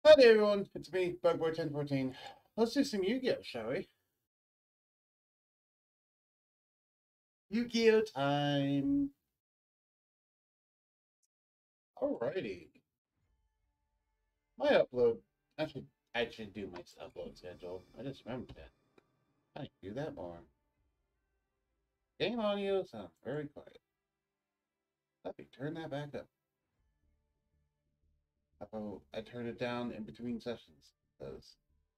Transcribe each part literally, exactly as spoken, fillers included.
Hi there, everyone. It's me, Bugboy ten fourteen. Let's do some Yu-Gi-Oh, shall we? Yu-Gi-Oh time. Alrighty. My upload. I should, I should do my upload schedule. I just remembered that. I need to do that more. Game audio sounds very quiet. Let me turn that back up. How about I turn it down in between sessions? Because,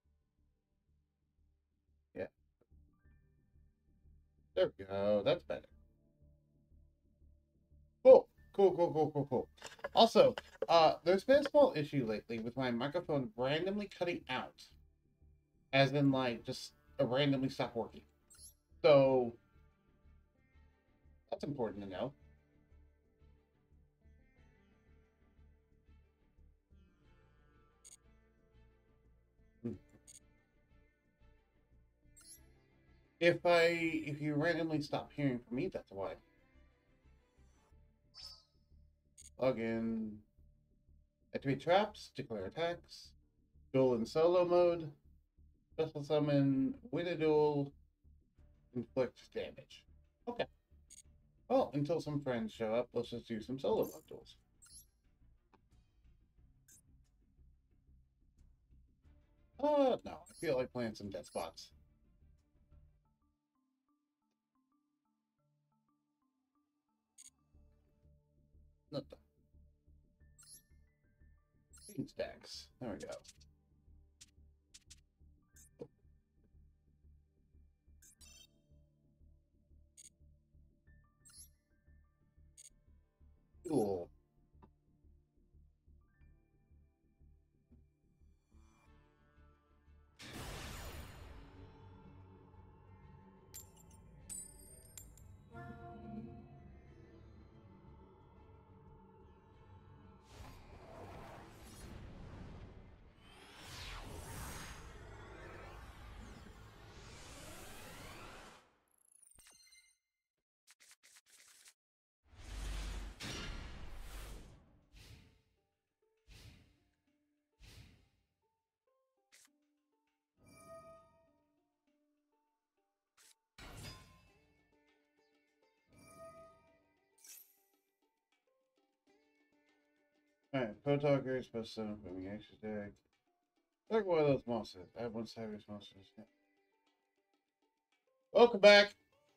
yeah. There we go. That's better. Cool. Cool, cool, cool, cool, cool. Also, uh, there's been a small issue lately with my microphone randomly cutting out. As in, like, just uh, randomly stop working. So, that's important to know. Hmm. If I, if you randomly stop hearing from me, that's why. Log in. Activate traps, declare attacks, duel in solo mode, special summon, win a duel, inflict damage. Okay. Well, until some friends show up, let's just do some solo mode duels. Uh, no, I feel like playing some dead spots. Not the bean stacks. There we go. Duel. Alright, Pro Talker is supposed to put me extra deck. Like one of those monsters. I have one savage monsters. Yeah. Welcome back.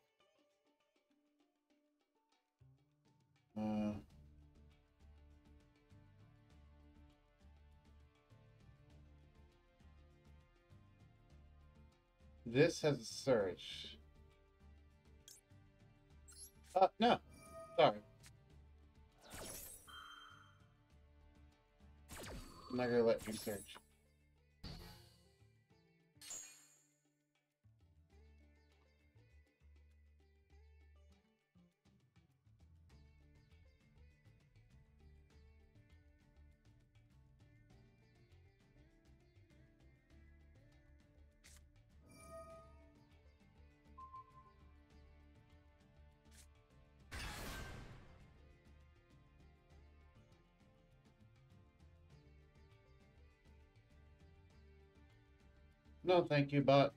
Uh, this has a search. Uh, no. Sorry. I'm not gonna let you search. No, thank you, bot.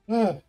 Ah.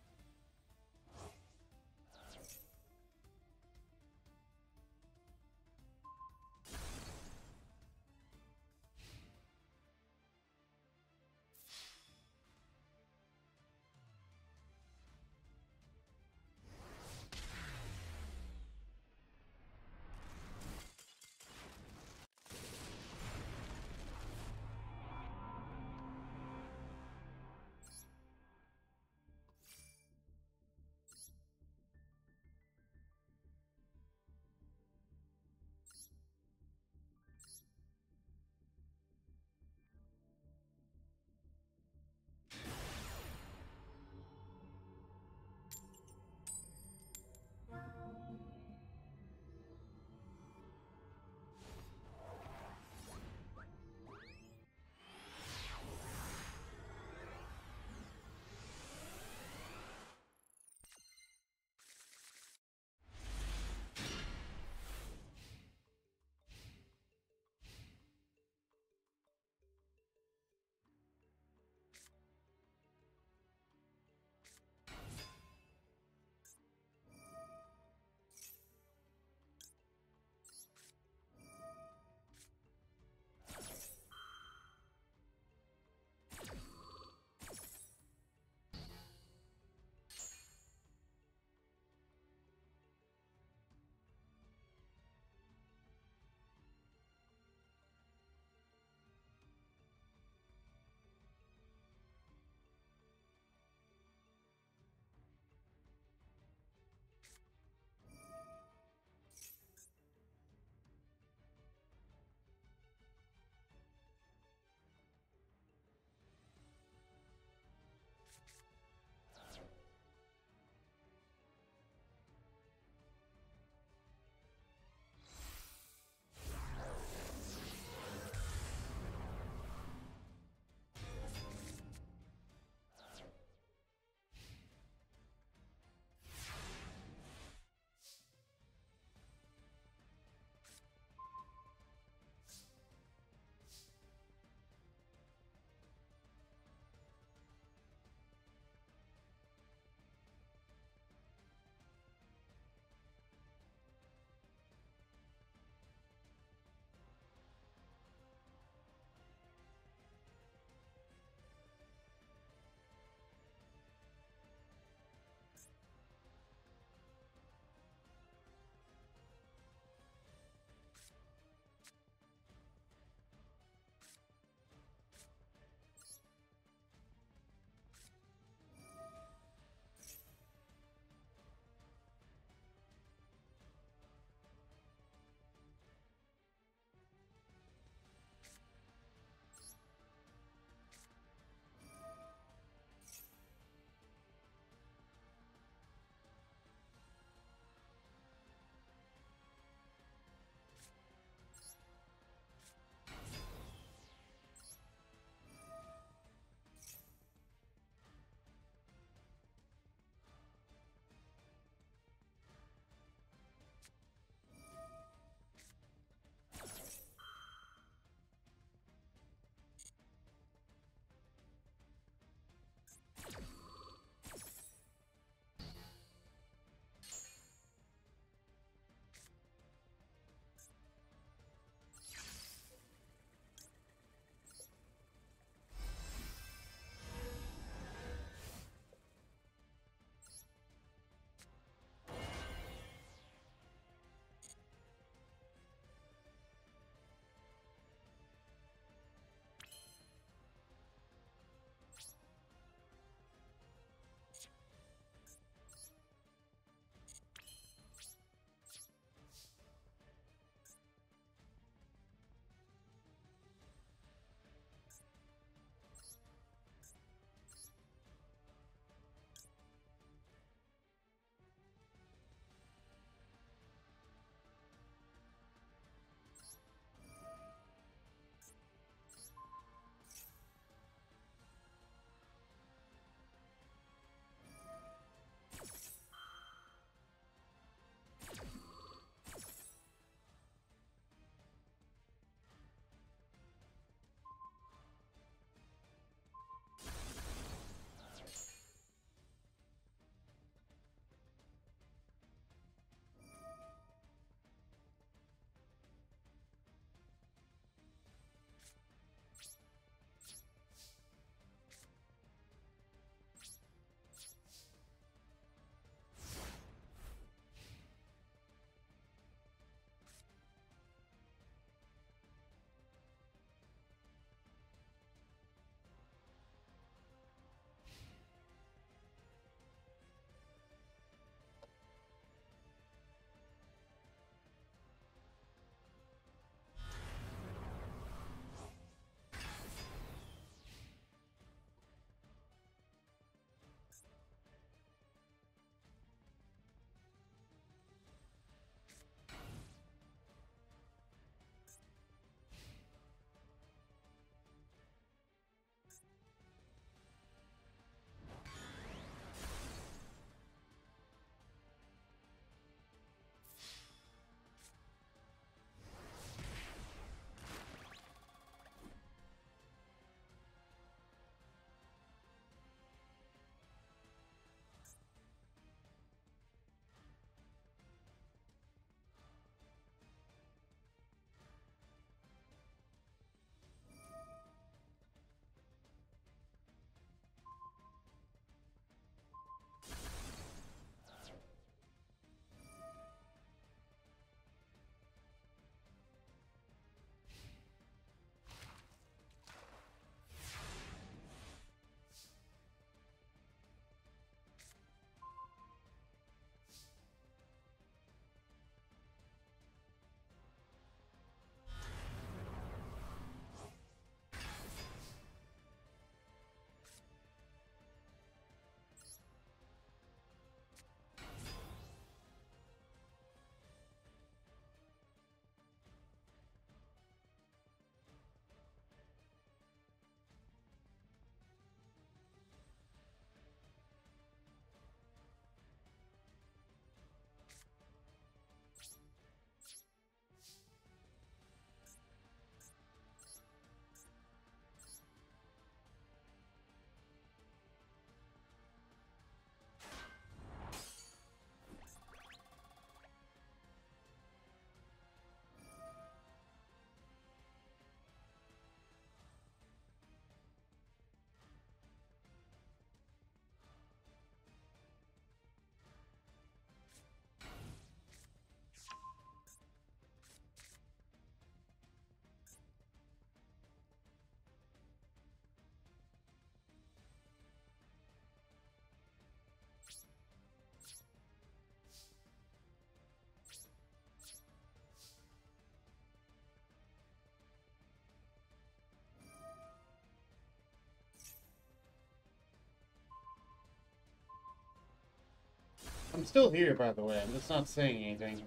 I'm still here, by the way. I'm just not saying anything.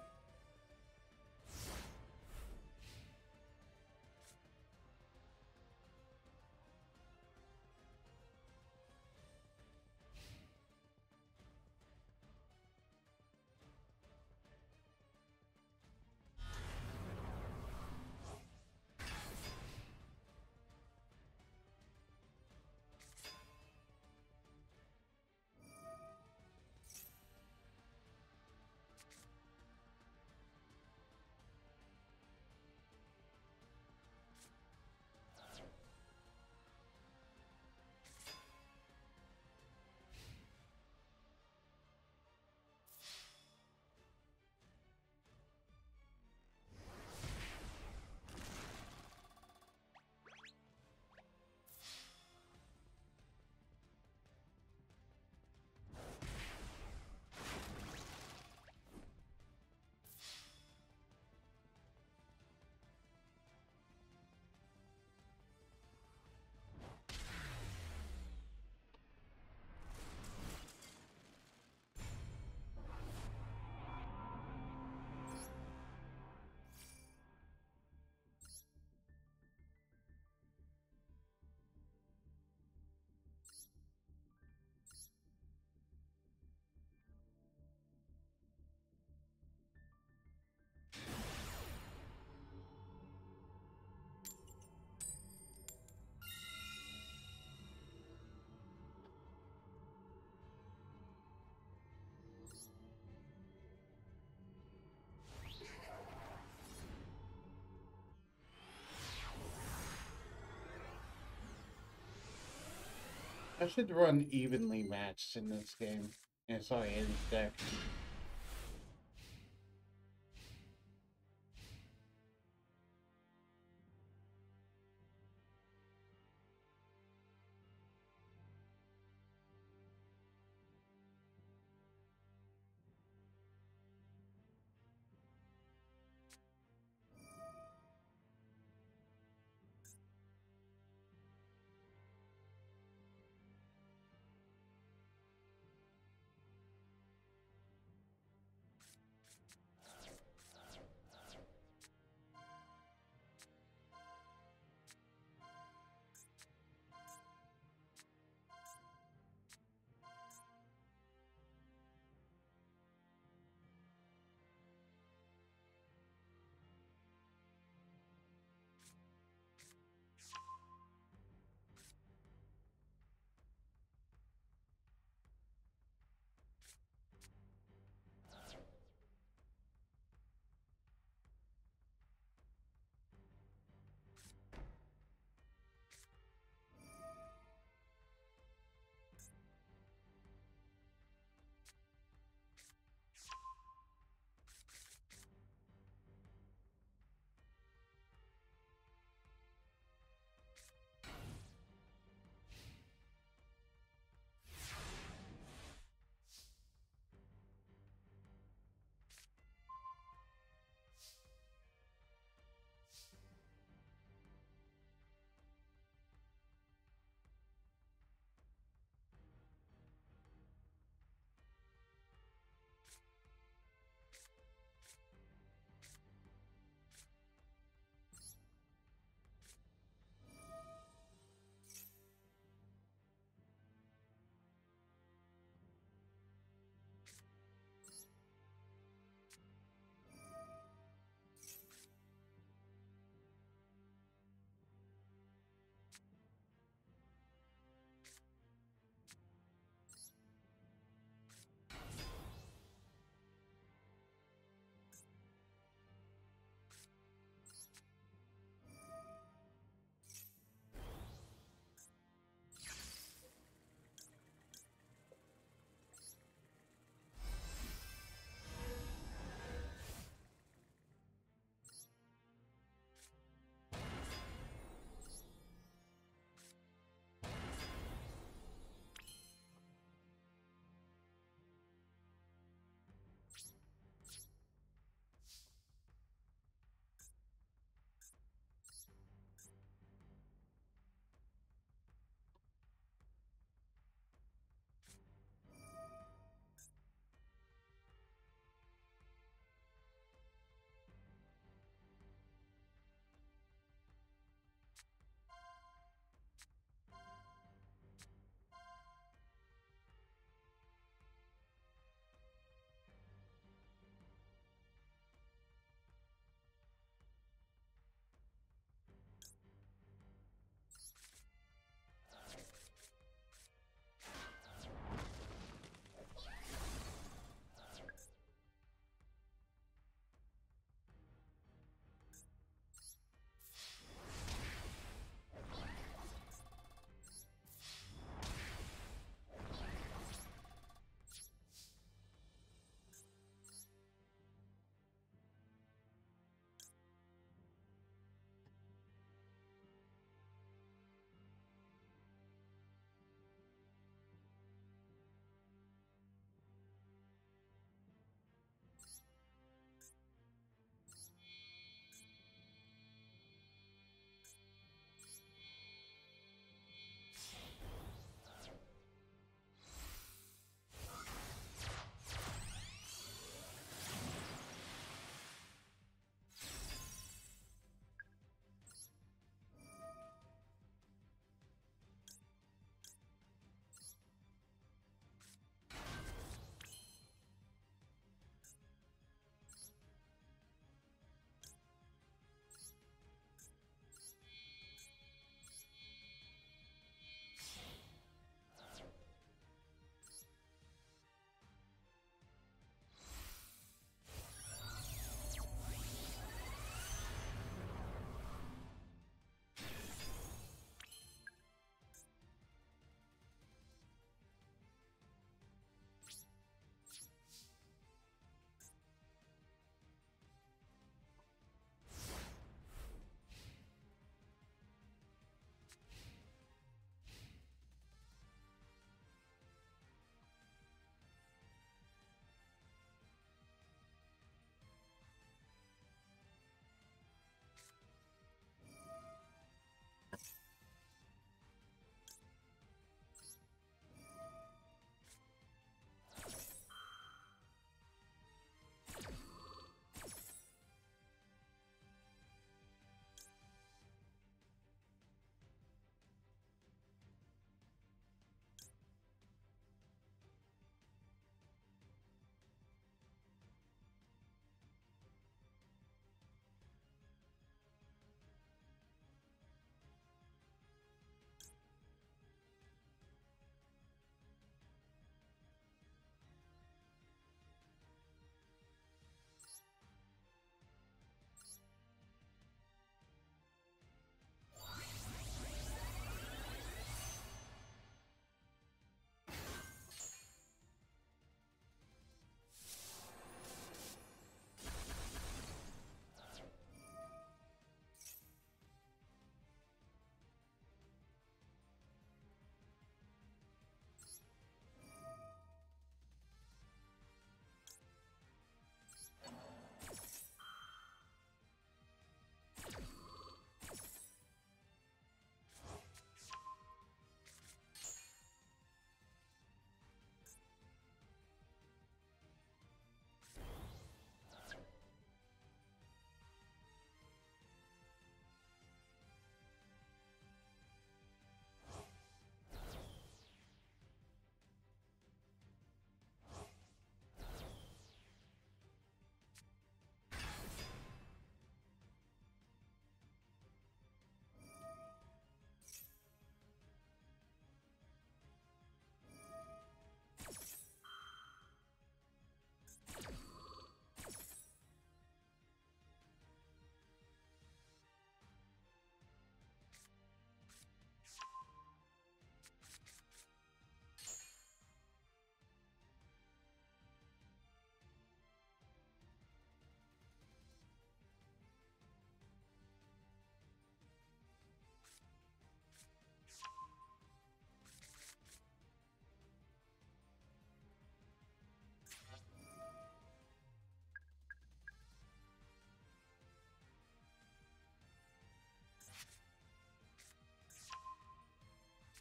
I should run evenly matched in this game. Yeah, sorry, in this deck.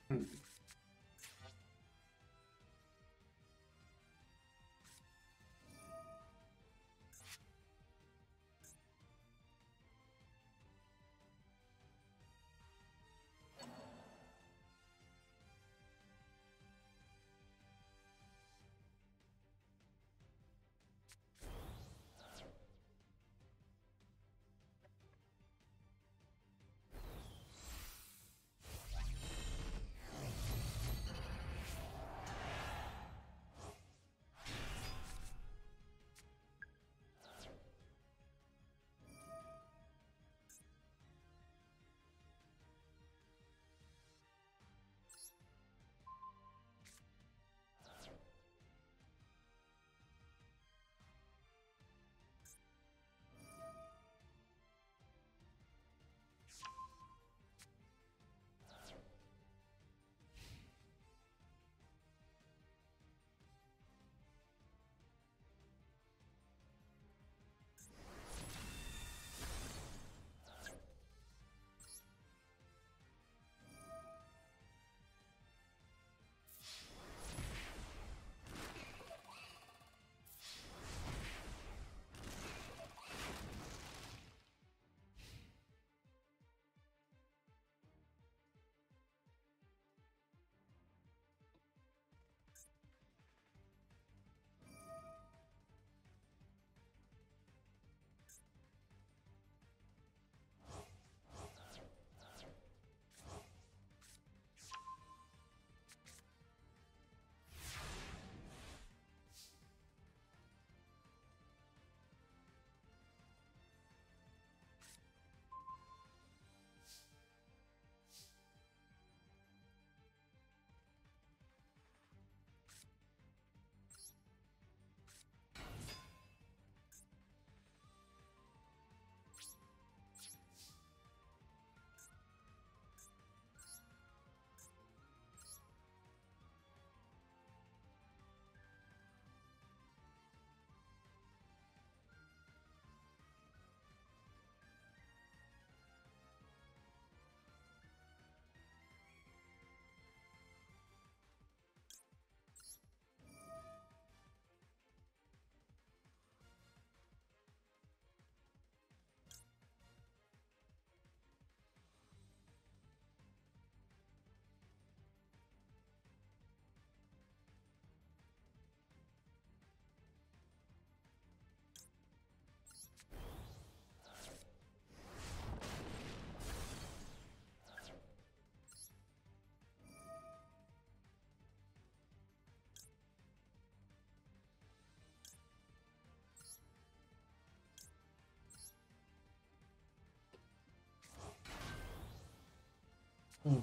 Hmm. Hmm.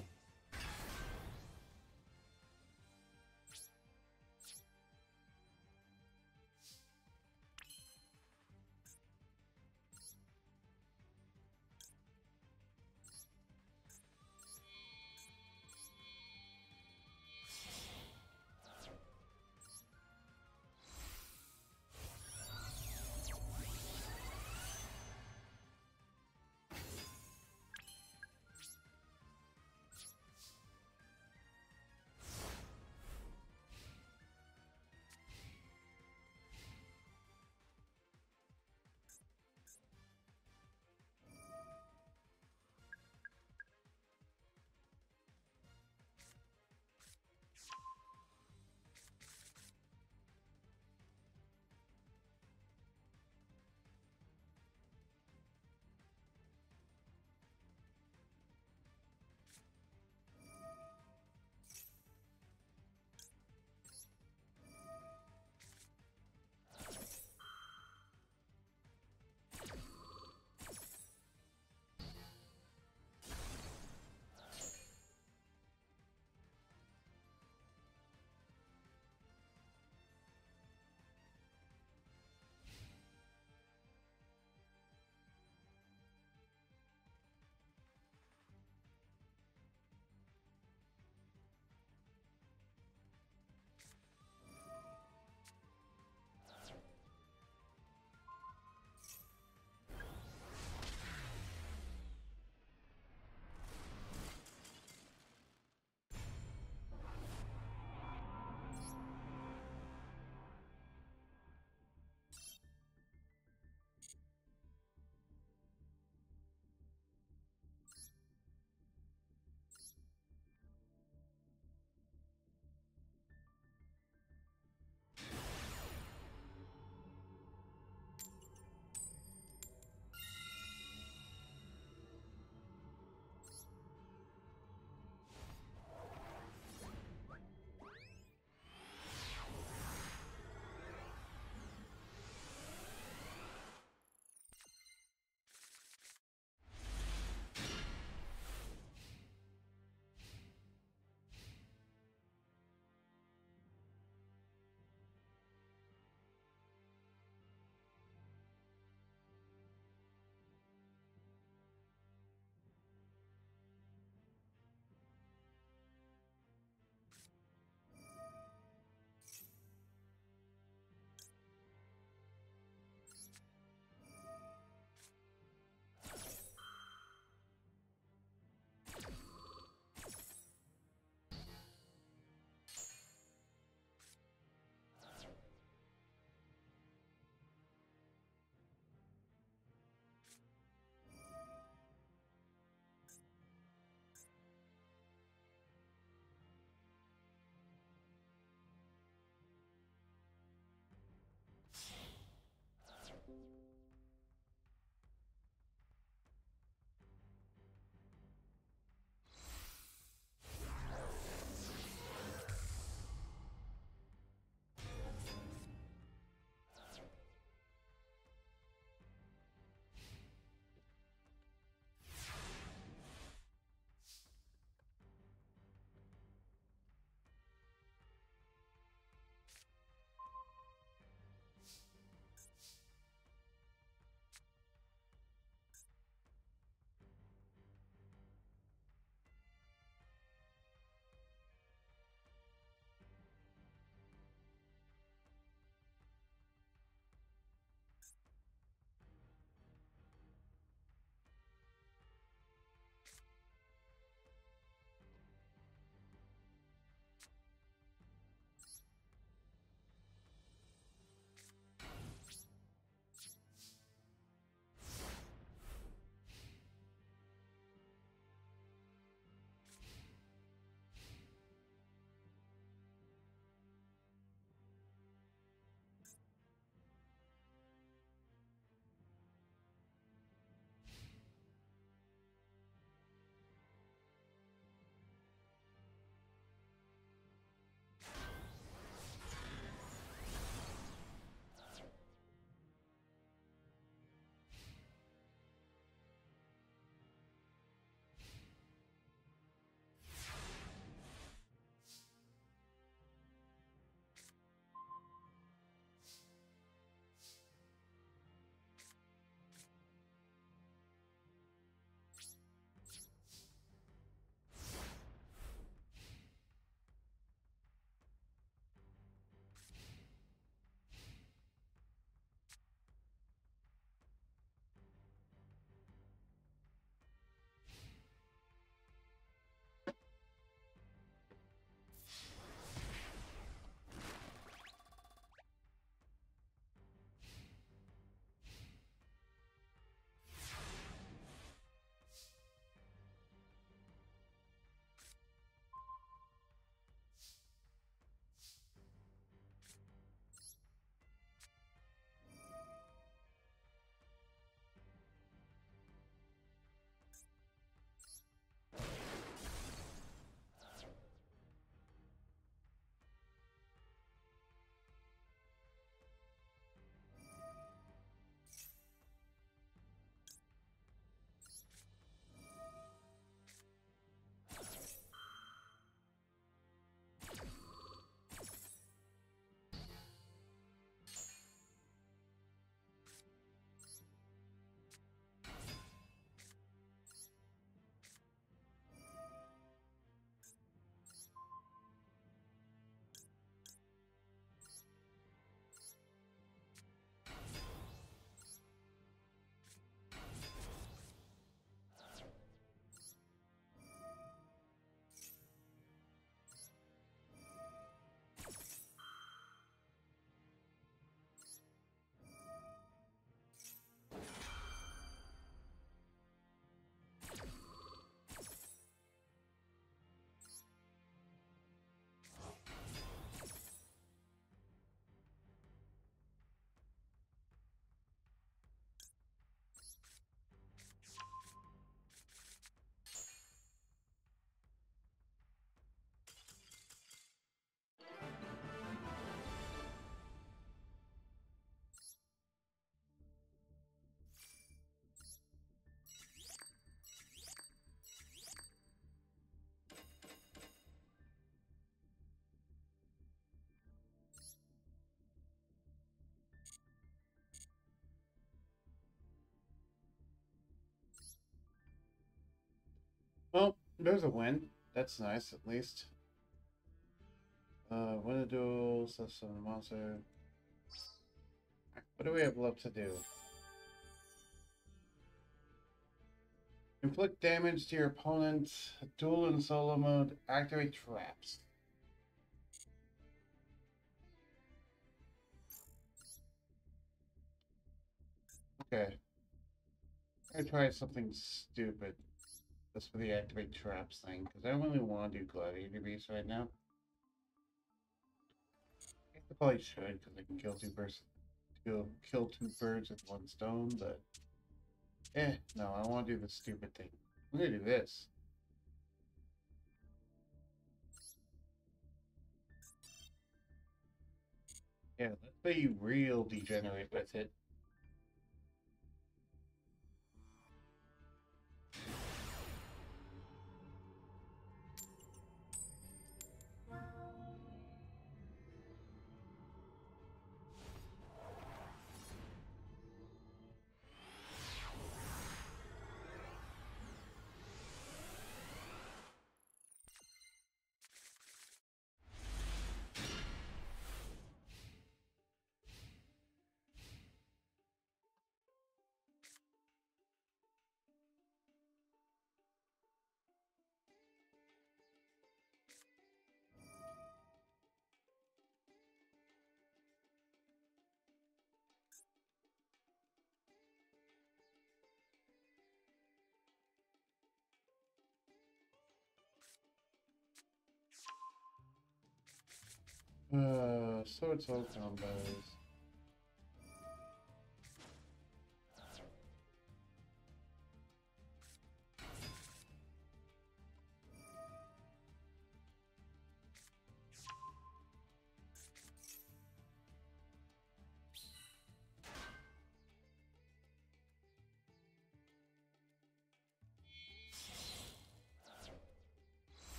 There's a win. That's nice, at least. Uh, win a duel, summon a monster. What do we have left to do? Inflict damage to your opponent. Duel in solo mode. Activate traps. Okay. I'm gonna try something stupid. Just for the activate traps thing, because I don't really want to do gladiator beast right now. I probably should, because I can kill two birds, kill kill two birds with one stone. But eh, no, I want to do the stupid thing. I'm gonna do this. Yeah, let's be real degenerate with it. Uh, sword soul combos.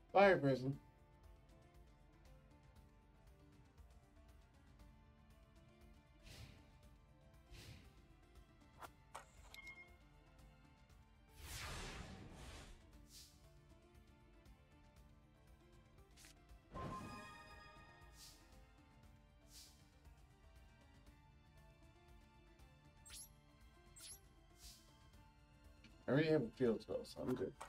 Fire prison. I already have a field spell, so I'm good.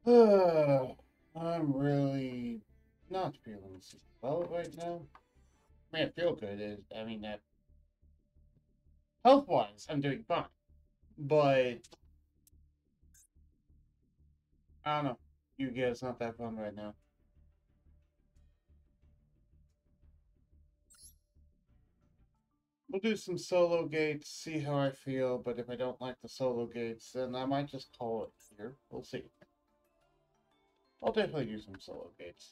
I'm really not feeling super well right now. I mean, I feel good. Is I mean, that health wise, I'm doing fine. But I don't know. Yu-Gi-Oh! It's not that fun right now. We'll do some solo gates, see how I feel. But if I don't like the solo gates, then I might just call it here. We'll see. I'll definitely do some solo gates.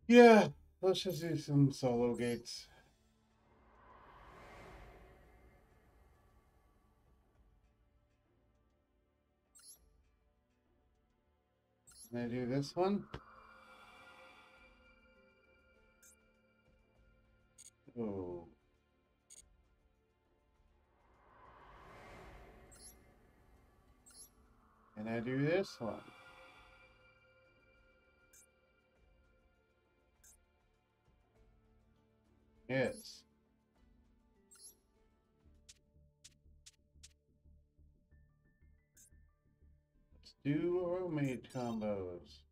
Yeah, let's just do some solo gates. Can I do this one? Oh. Can I do this one? Yes. Let's do roommate combos.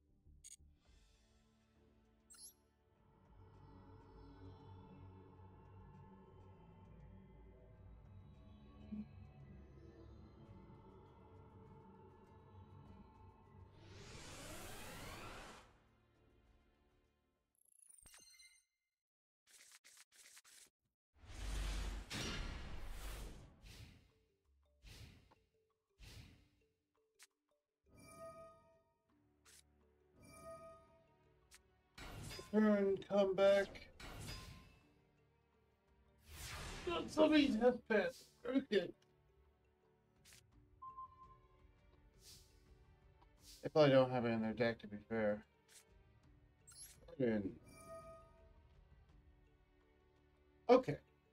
Turn, come back. Somebody's have pets. Okay. They probably don't have it in their deck, to be fair. Turn. Okay.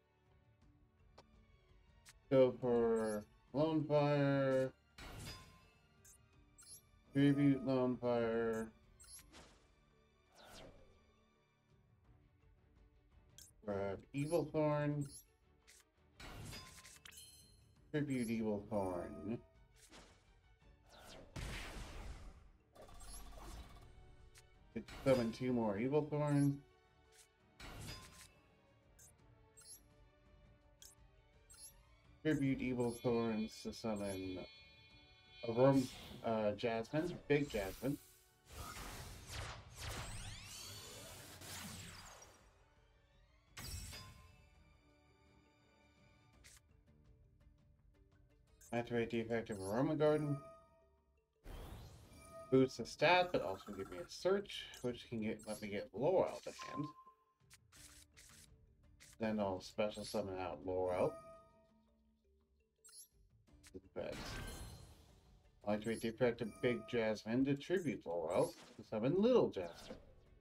Go for Lone Fire. Tribute Lone Fire. Grab Evil Thorn. Tribute Evil Thorn. Could summon two more Evil Thorn. Tribute Evil Thorns to summon a room, uh, Jasmine, big Jasmine. Activate the effect of Aroma Garden. Boosts the stat, but also give me a search, which can get let me get Laurel to hand. Then I'll special summon out Laurel. I'll activate the effect of Big Jasmine to tribute Laurel to summon Little Jasmine.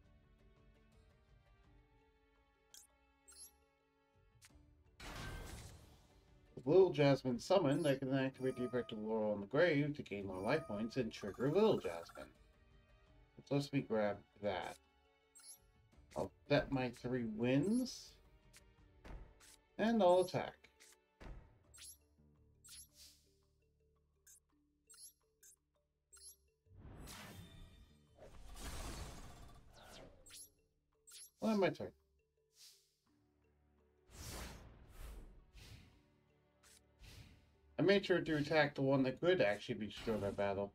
With Little Jasmine summoned, I can then activate the effect of Laurel in the grave to gain more life points and trigger Little Jasmine. So let me grab that. I'll bet my three wins. And I'll attack. Well, my turn. I made sure to attack the one that could actually be destroyed by battle.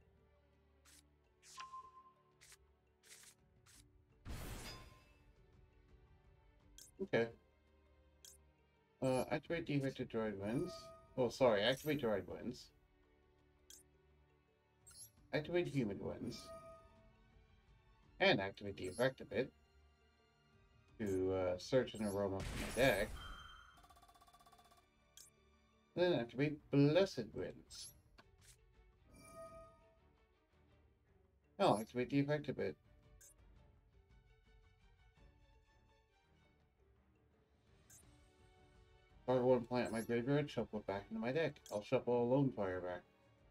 Okay. Uh, activate the effect of Droid Winds. Oh, sorry, activate Droid Winds. Activate Human Winds. And activate the effect of it to uh, search an aroma from my deck. Then activate Blessed Winds. I'll activate the effect of it. Target one plant in my graveyard, shuffle it back into my deck. I'll shuffle a Lone Fire back.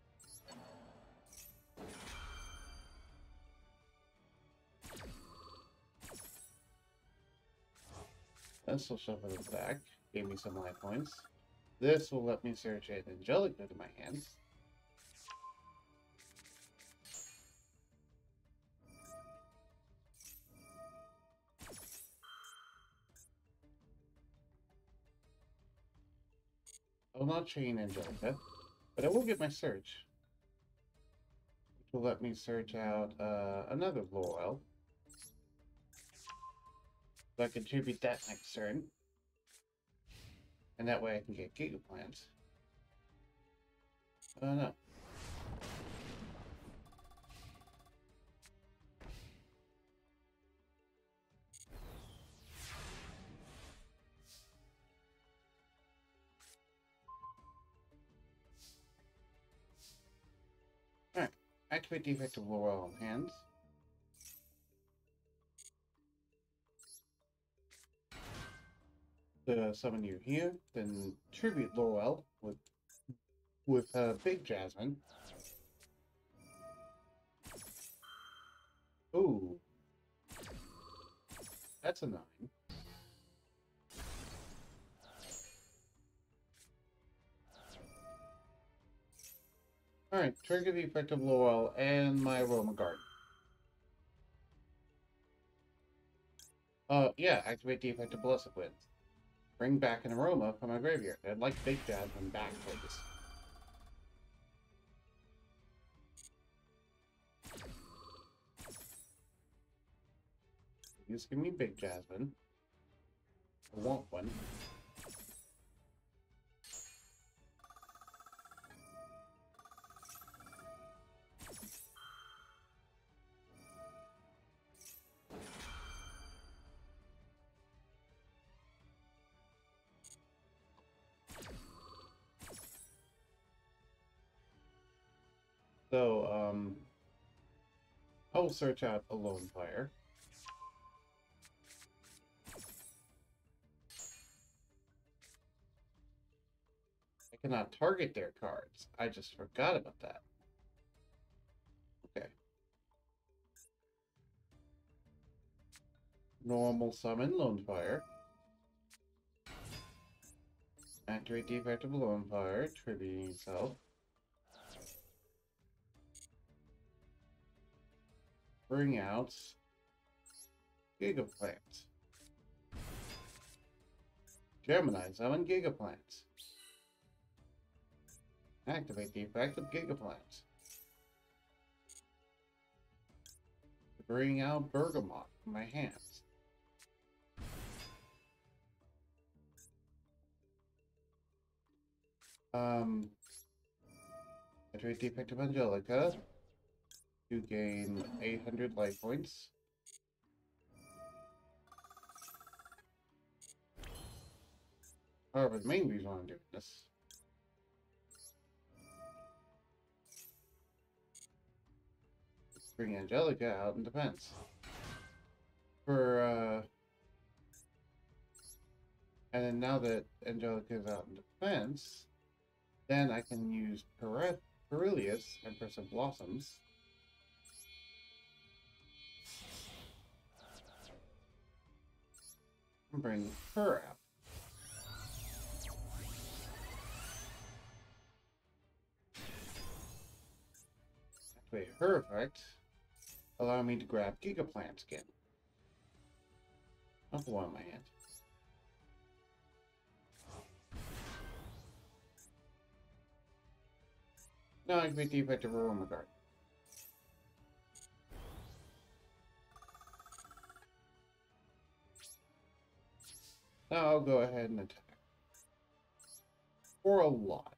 This will shuffle it back, gave me some life points. This will let me search an Angelic Note in my hands. I will not chain Angelica, but I will get my search, which will let me search out uh, another Laurel. So I can tribute that next turn. And that way I can get Giga Plants. Oh uh, no. Activate the effect of Laurel on hands. To summon you here, then tribute Laurel with with uh, Big Jasmine. Ooh, that's a nine. Alright, trigger the effect of Laurel and my Aroma Garden. Uh, yeah, activate the effect of Blessed Winds. Bring back an aroma from my graveyard. I'd like Big Jasmine back, please. Please give me Big Jasmine. I want one. So, um, I will search out a Lone Fire. I cannot target their cards. I just forgot about that. Okay. Normal summon Lone Fire. Activate the effect of Lone Fire, tributing yourself. Bring out Gigaplant. Gemini, summon Gigaplant. Activate the effect of Gigaplant. Bring out Bergamot from my hands. Um, activate the effect of Angelica to gain eight hundred life points. However, the main reason I'm doing this is bring Angelica out in defense. For, uh, and then now that Angelica is out in defense, then I can use Perilius, Empress of Blossoms, and bring her out. Activate her effect, allow me to grab Gigaplant again. I'll put one in my hand. Now activate the effect of Aroma Garden. Now I'll go ahead and attack. For a lot.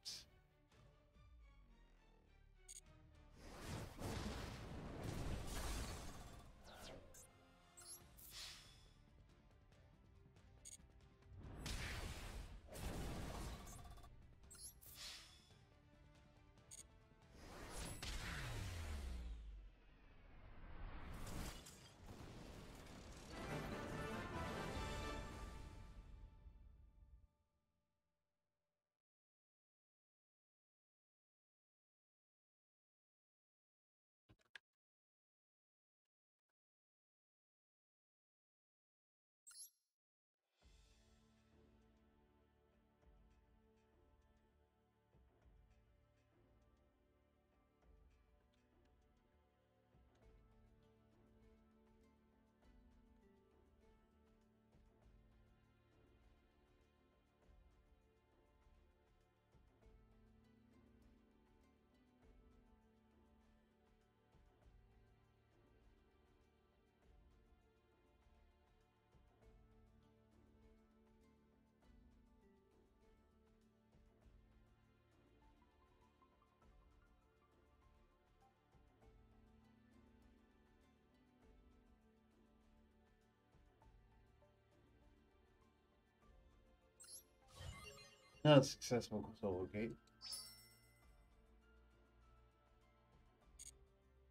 Not successful solo gate.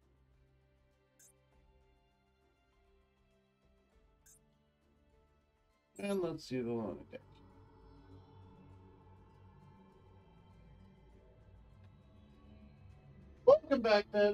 And let's do the loan deck. Welcome back, then.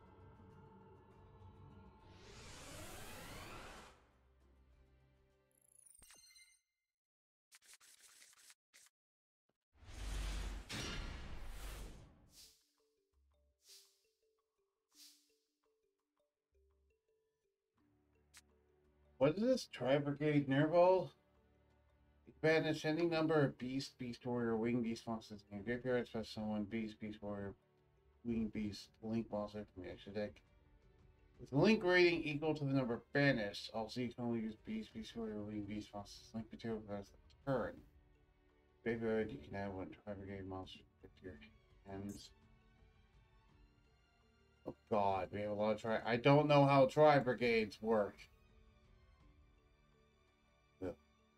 What is this? Tri-Brigade Nerval? Banish any number of Beast, Beast Warrior, Wing Beast monsters in your graveyard, special summon Beast, Beast Warrior, Wing Beast, Link monster from your extra deck. With a Link rating equal to the number banished, also you can only use Beast, Beast Warrior, Wing Beast monsters. Link material cards the turn. Graveyard, you can add one Tri-Brigade monster to your hands. Oh god, we have a lot of Tri- I don't know how Tri-Brigades work. Ugh.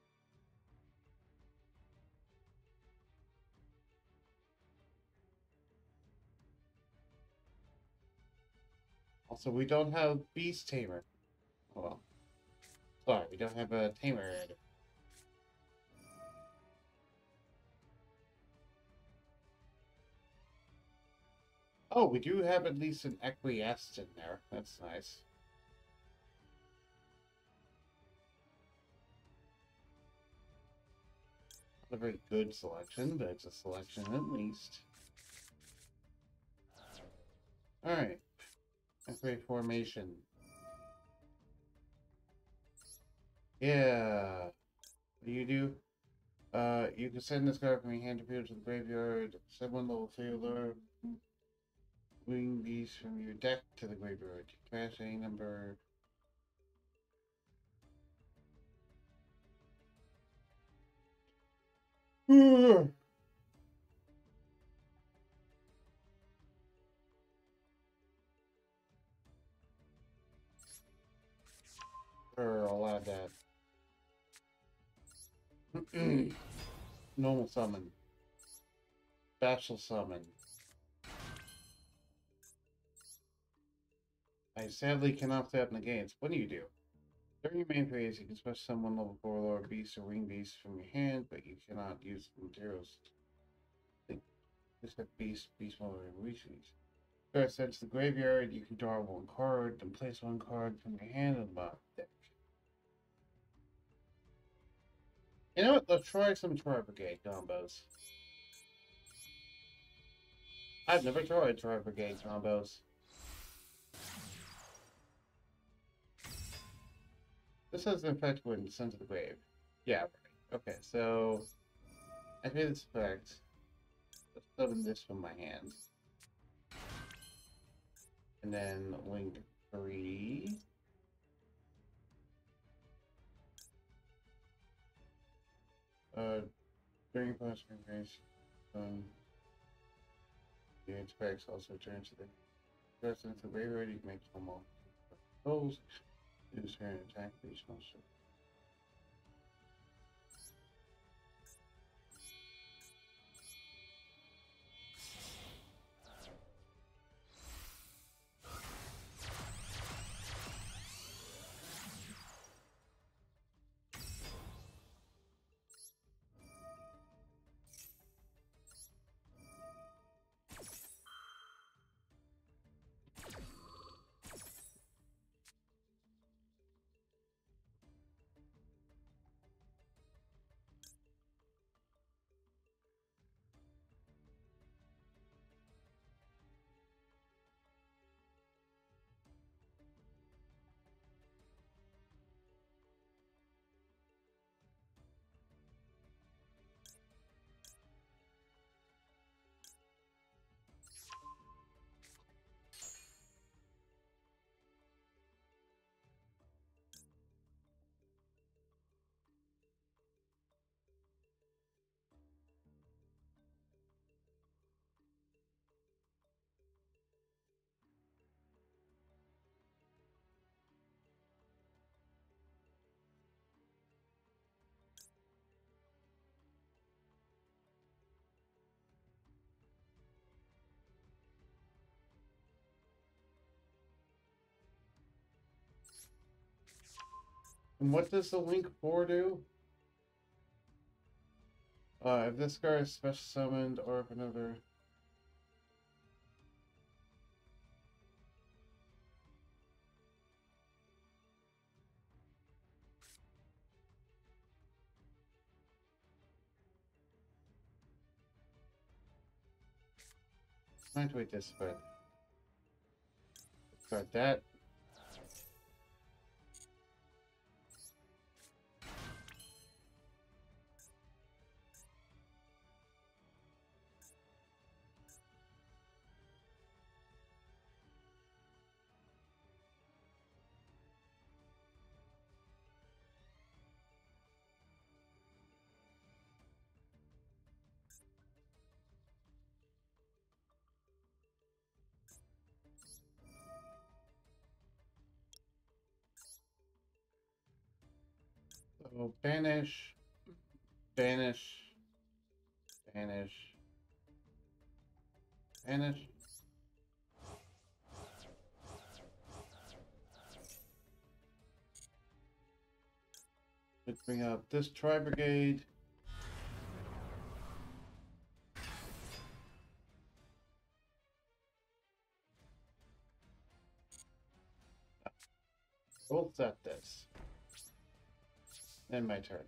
Also, we don't have Beast Tamer. Oh well. Sorry, we don't have a Tamer. Oh, we do have at least an Acquiesced in there. That's nice. Not a very good selection, but it's a selection at least. Alright. Activate formation. Yeah. What do you do? Uh, you can send this card from your hand to field to the graveyard. Send one level fielder. Wing beast from your deck to the graveyard. Trash any number. Sure, I'll add that. Normal summon. Special summon. I sadly cannot play up negates. What do you do? During your main phase, you can special summon level four lower beast or wing beast from your hand, but you cannot use materials. Just have beast, beast mode, and reaches. First, sent to the graveyard, you can draw one card, then place one card from your hand in the bottom deck. You know what? Let's try some Tri-Brigade combos. I've never tried Tri-Brigade combos. This has an effect when sent to the grave. Yeah, okay, so I made this effect. Let's summon this from my hand. And then link three. Uh, during past race, um, the effects also turn to the person to the graveyard. You can make some more goals. Use her and attack these monsters. And what does the link four do? Uh, if this card is special summoned or if another. Mind we discard. Discard that. So banish, banish, banish, banish. Let's bring up this Tri Brigade. We'll set this. Then my turn.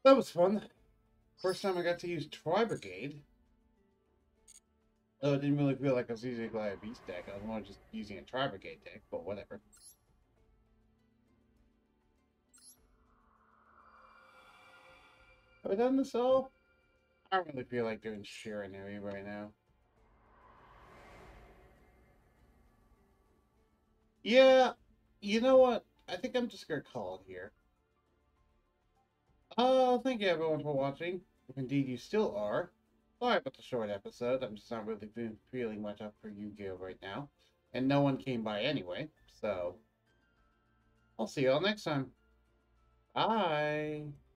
That was fun. First time I got to use Tri Brigade. Though it didn't really feel like I was using a Goliath Beast deck. I was more just using a Tri Brigade deck, but whatever. Have I done this all? I don't really feel like doing Shiranui right now. Yeah, you know what? I think I'm just gonna call it here. Uh, thank you everyone for watching. If indeed you still are. Sorry about the short episode. I'm just not really feeling much up for Yu-Gi-Oh right now. And no one came by anyway, so I'll see y'all next time. Bye!